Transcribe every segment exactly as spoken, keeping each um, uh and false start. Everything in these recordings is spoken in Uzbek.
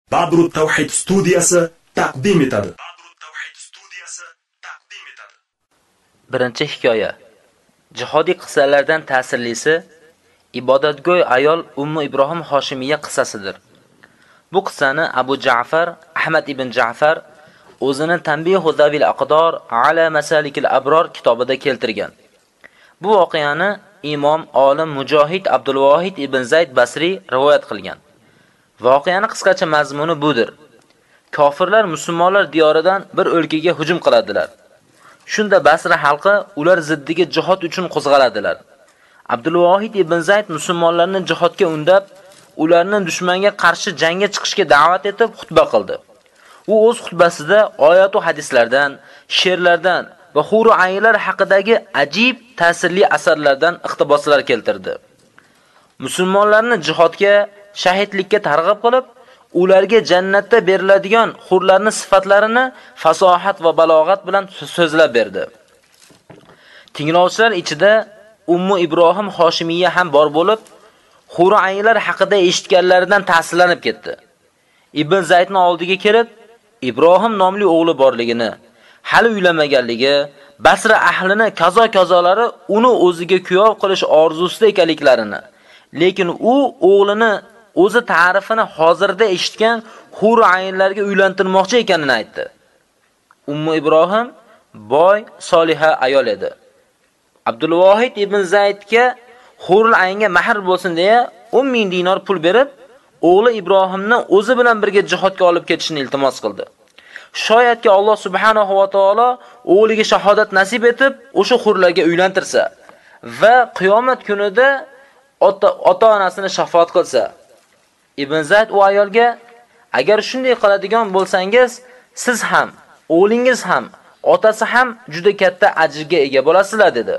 Badrut Tawhid studiyasi taqdim etadi. Birinchi hikoya. Jihodiy qissalardan ta'sirlisi ibodatgo'y ayol Ummu Ibrohim Hoshimiyya qissasidir. Bu qissani Abu Ja'far Ahmad ibn Ja'far o'zini Tanbihu Zavil Aqdor ala Masalikil Abror kitobida keltirgan. Bu voqeani imom olim Mujohid Abdulvohid ibn Zayd Basri rivoyat qilgan. Voqeani qisqacha mazmuni budir. Kofirlar musulmonlar diyoridan bir o'lkaga hujum qiladilar. Shunda Basra xalqi ular ziddiga jihad uchun qo'zg'aladilar. Abdulvohid ibn Zayd musulmonlarni jihodga undab, ularni dushmanga qarshi jangga chiqishga da'vat etib xutba qildi. U o'z xutbasida oyat va hadislardan, she'rlardan va huru aylar haqidagi ajib ta'sirli asarlardan iqtiboslar keltirdi. Musulmonlarni jihodga, shahidlikka targ'ib qilib, ularga jannatda beriladigan hurlarning sifatlarini fasohat va balog'at bilan so'zlab berdi. Tinglovchilar ichida Ummu Ibrohim Hoshimiyya ham bor bo'lib, huru aylar haqida eshitganlaridan ta'sirlanib ketdi. Ibn Zaydning oldiga kelib, Ibrohim nomli o'g'li borligini, hali uylamaganligi, Basra ahlini kazo-kazolari uni o'ziga kuyov qilish orzusida ekanliklarini, lekin u o'g'lini o'zi ta'rifini hozirda eshitgan huru ayinlarga uylantirmoqchi ekanini aytdi. Ummu Ibrohim boy, soliha ayol edi. Abdulvohid ibn Zaydga hurul ayinga mahr bo'lsin deya o'n ming dinor pul berib, o'g'li Ibrohimni o'zi bilan birga jihodga olib ketishni iltimos qildi. Shoyatki Alloh subhanahu va taolo o'g'liga shahodat nasib etib, o'sha hurlarga uylantirsa va qiyomat kunida ota-onasini shafaat qilsa. Ibn Zayd u ayolga, agar shunday qiladigan bo'lsangiz, siz ham, o'g'lingiz ham, otasi ham juda katta ajrga ega bo'lasizlar dedi.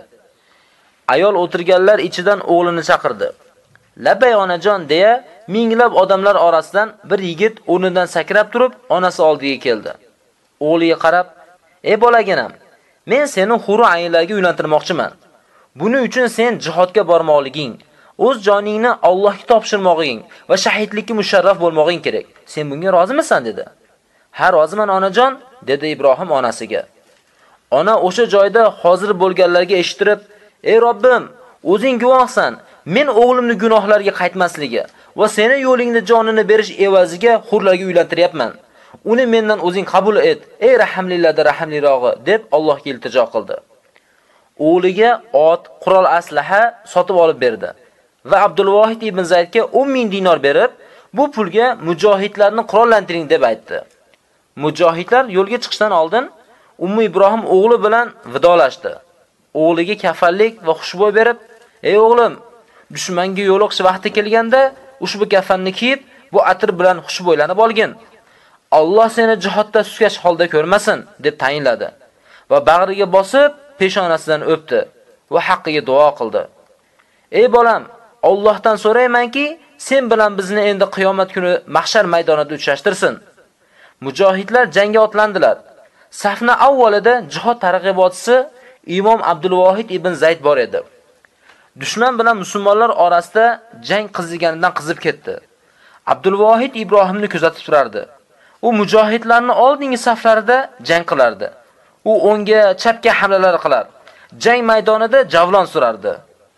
Ayol o'tirganlar ichidan o'g'lini chaqirdi. Labay onajon deya minglab odamlar orasidan bir yigit o'rnidan sakrab turib, onasi oldiga keldi. O'g'liga qarab, "Ey bolaginam, men seni huru ayinlarga uylantirmoqchiman. Buning uchun sen jihodga bormoqliging, o'z joningni Allohga topshirmoqing va shahidlikka musharraf bo'lmoqing kerak. Sen bunga rozimisan?" dedi. "Ha, roziman onajon", dedi Ibrohim onasiga. Ona o'sha joyda hozir bo'lganlarga eshittirib, "Ey Robbim, o'zing guvohsan, men o'g'limni gunohlarga qaytmasligi va seni yo'lingda jonini berish evaziga hurlarga uylantiryapman. Uni mendan o'zing qabul et, ey rahmlilarda rahmlirog'i", deb Allohga iltijo qildi. O'g'liga ot, qurol aslaha sotib olib berdi va Abdulvohid ibn Zaydga o'n ming dinor berib, bu pulga mujohidlarni qurollantiring deb aytdi. Mujohidlar yo'lga chiqishdan oldin Ummu Ibrohim o'g'li bilan vidolashdi. O'g'liga kafanlik va xushbo'y berib, "Ey o'g'lim, dushmanga yo'liqish vaqti kelganda ushbu kafanni kiyib, bu atir bilan xushbo'ylanib olgin. Alloh seni jihodda suskash holda ko'rmasin", deb tayinladi va bag'riga bosib, peshonasidan o'pdi va haqqiga duo qildi. "Ey bolam, Allohdan so'raymanki, sen bilan bizni endi qiyomat kuni mahshar maydonida uchrashtirsin." Mujohidlar jangga otlandilar. Safna avvalida jihod targ'ibotchisi Imom Abdulvohid ibn Zayd bor edi. Dushman bilan musulmonlar orasida jang qiziganidan qizib ketdi. Abdulvohid Ibrohimni kuzatib turardi. U mujohidlarning oldingi saflarida jang qilardi. U o'ngga, chapga hamlalar qilar. Jang maydonida javlon surardi.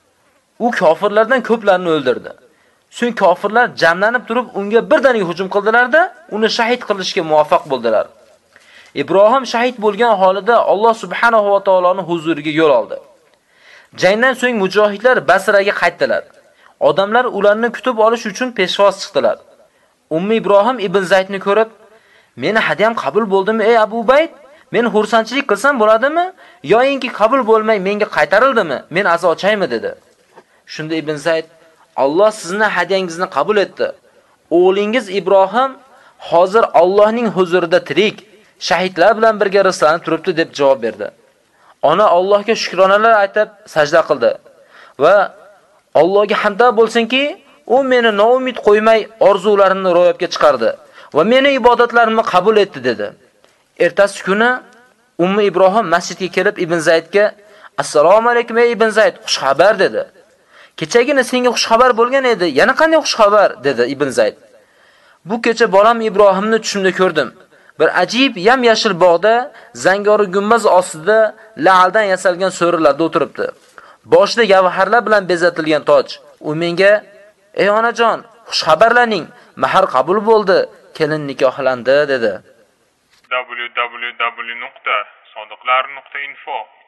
U kofirlardan ko'plarni o'ldirdi. So'ng kofirlar jamlanib turib unga birdaniga hujum qildilar-da, uni shahid qilishga muvaffaq bo'ldilar. Ibrohim shahid bo'lgan holida Alloh subhanahu va taoloning huzuriga yo'l oldi. Jangdan so'ng mujohidlar Basraga qaytdilar. Odamlar ularni kutib olish uchun peshvoz chiqdilar. Ummu Ibrohim ibn Zaydni ko'rib, "Meni hadiyam qabul bo'ldimi ey Abu Bayd? Men xursandchilik qilsam bo'ladimi? Yo'inki qabul bo'lmay menga qaytarildimi? Men azo ochaymi?" dedi. Shunda Ibn Zayd, "Alloh sizni hadiyangizni qabul etdi. O'g'lingiz Ibrohim hozir Allohning huzurida tirik, shahidlar bilan birga rizqlanib turibdi", deb javob berdi. Ona Allohga shukronalar aytib sajda qildi va Allohga hamdlar bo'lsinki, u meni noumid qo'ymay orzularimni ro'yobga chiqardi va meni ibodatlarimni qabul etdi dedi. Ertasi kuni Ummu Ibrohim masjidga kelib Ibn Zaydga, "Assalomu alaykum ey Ibn Zayd, xush xabar" dedi. "Kechagina senga xush xabar bo'lgan edi, yana qanday xush xabar?" dedi Ibn Zayd. Bu kecha bolam Ibrohimni tushimda ko'rdim. Bir ajib yam-yashil bog'da, zangori gumbaz ostida la'aldan yasalgan so'rilarda o'tiribdi. Boshida gavharlar bilan bezatilgan toj. U menga: "Ey onajon, xush xabarlaring, mahar qabul bo'ldi, kelin nikohlandi" dedi. w w w nuqta sodiqlar nuqta info